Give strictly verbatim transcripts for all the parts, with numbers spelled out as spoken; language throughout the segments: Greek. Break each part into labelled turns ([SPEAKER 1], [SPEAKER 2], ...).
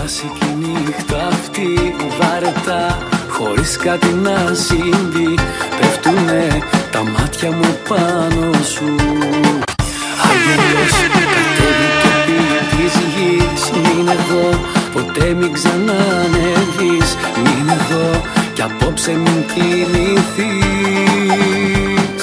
[SPEAKER 1] περάσει κι η νύχτα αυτή βαρετά, χωρίς κάτι να συμβεί. Πέφτουνε τα μάτια μου πάνω σου. Άγγελος κατέβει το πι της γης. Μην εδώ, ποτέ μην ξανανεβείς. Μην εδώ κι απόψε μην κοιμηθείς.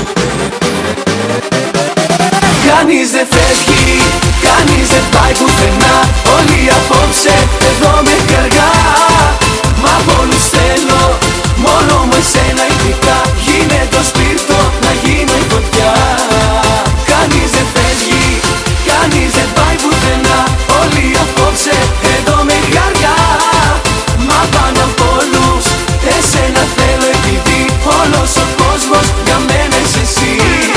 [SPEAKER 1] Κανείς δεν φεύγει, κανείς δεν πάει πουθενά. Όλοι απόψε εδώ με καργά. Μα από όλους θέλω, μόνο με εσένα ειδικά. Γίνε το σπίρτο, να γίνω η φωτιά. Κανείς δεν φεύγει, κανείς δεν πάει πουθενά. Όλοι απόψε εδώ με καργά. Μα πάνω από όλους εσένα θέλω, επειδή όλος ο κόσμος για μένα είσαι εσύ.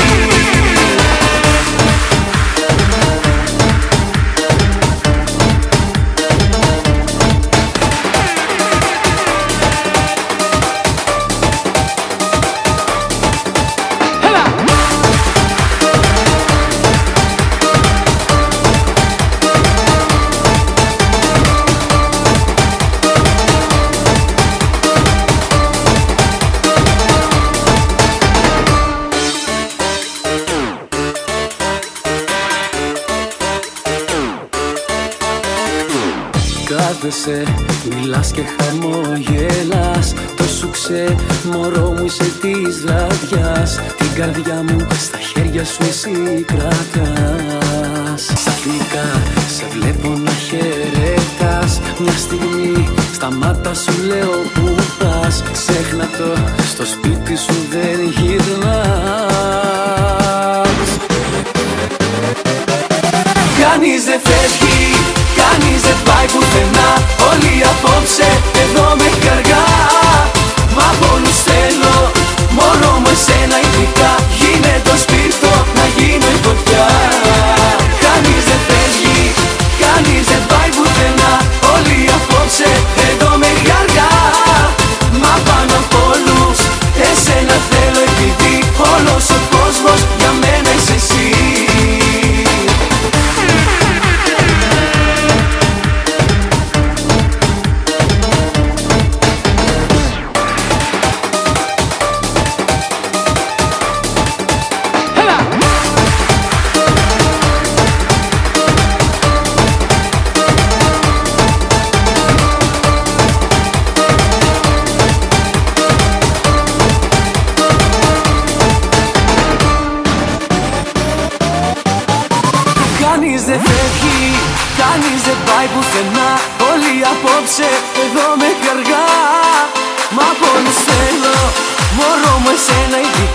[SPEAKER 1] Κάθεσαι, μιλάς και χαμογελάς. Το σου ξέ, μωρό μου είσαι της βραδιάς. Την καρδιά μου στα χέρια σου εσύ κρατάς. Ξαφνικά σε βλέπω να χαιρετάς. Μια στιγμή στα μάτα σου λέω που πας. Ξέχνα το, στο σπίτι σου δεν γυρνάς. Κανείς δεν φεύγει, κανείς δεν πάει πουθενά. Όλοι απόψε εδώ με καργά. Μα από όλους θέλω, μόνο με εσένα ειδικά. Γίνε το σπίρτο, να γίνω η φωτιά. Κανείς δεν φεύγει, κανείς δεν πάει πουθενά. Όλοι απόψε εδώ με καργά. Μα πάνω από όλους εσένα θέλω, επειδή όλος ο κόσμος για μένα είσαι εσύ. Κανείς δεν φεύγει, κανείς δεν πάει πουθενά. Όλοι απόψε εδώ με καργά. Μα από όλους θέλω, μωρό μου εσένα ειδικά.